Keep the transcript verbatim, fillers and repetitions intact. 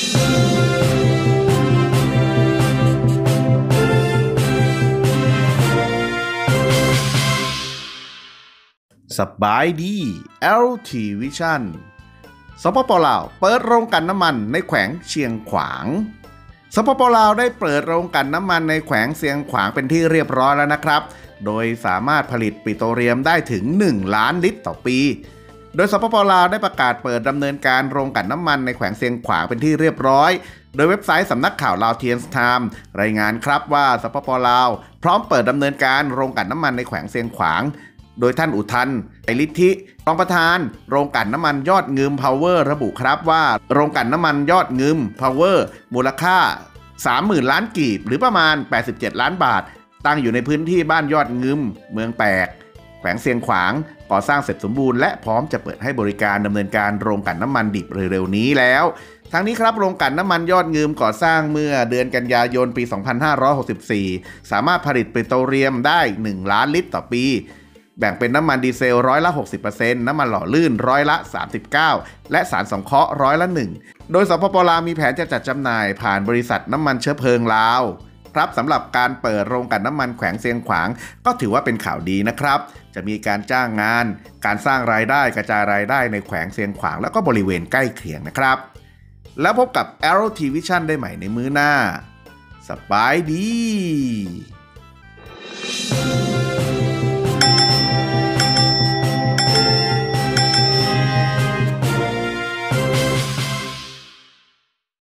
สบายดี แอล ที Vision สปป.ลาวเปิดโรงกลั่นน้ำมันในแขวงเชียงขวางสปป.ลาวได้เปิดโรงกลั่นน้ำมันในแขวงเชียงขวางเป็นที่เรียบร้อยแล้วนะครับโดยสามารถผลิตปิโตรเลียมได้ถึงหนึ่งล้านลิตรต่อปีโดยสปป.ลาวได้ประกาศเปิดดำเนินการโรงกลั่นน้ำมันในแขวงเชียงขวางเป็นที่เรียบร้อยโดยเว็บไซต์สำนักข่าวลาวเทียนส์ไทม์รายงานครับว่าสปป.ลาวพร้อมเปิดดำเนินการโรงกลั่นน้ำมันในแขวงเชียงขวางโดยท่านอุทันไอฤทธิรองประธานโรงกลั่นน้ำมันยอดงึมพาวเวอร์ระบุครับว่าโรงกลั่นน้ำมันยอดงึมพาวเวอร์มูลค่า สามหมื่น ล้านกีบหรือประมาณแปดสิบเจ็ดล้านบาทตั้งอยู่ในพื้นที่บ้านยอดงึมเมืองแปกแขวงเชียงขวางก่อสร้างเสร็จสมบูรณ์และพร้อมจะเปิดให้บริการดำเนินการโรงกลั่นน้ำมันดิบเร็วๆนี้แล้วทั้งนี้ครับโรงกลั่นน้ำมันยอดงึมก่อสร้างเมื่อเดือนกันยายนปีสองพันห้าร้อยหกสิบสี่สามารถผลิตปิโตรเลียมได้หนึ่งล้านลิตรต่อปีแบ่งเป็นน้ำมันดีเซลร้อยละ หกสิบเปอร์เซ็นต์ น้ำมันหล่อลื่นร้อยละ สามสิบเก้า และสารสังเคราะห์ร้อยละ หนึ่ง โดยสปป.ลาวมีแผนจะจัดจำหน่ายผ่านบริษัทน้ำมันเชื้อเพลิงลาวครับสำหรับการเปิดโรงกลั่นน้ำมันแขวงเชียงขวางก็ถือว่าเป็นข่าวดีนะครับจะมีการจ้างงานการสร้างรายได้กระจายรายได้ในแขวงเชียงขวางแล้วก็บริเวณใกล้เคียงนะครับแล้วพบกับ แอล ที Vision ได้ใหม่ในมื้อหน้าสบายดี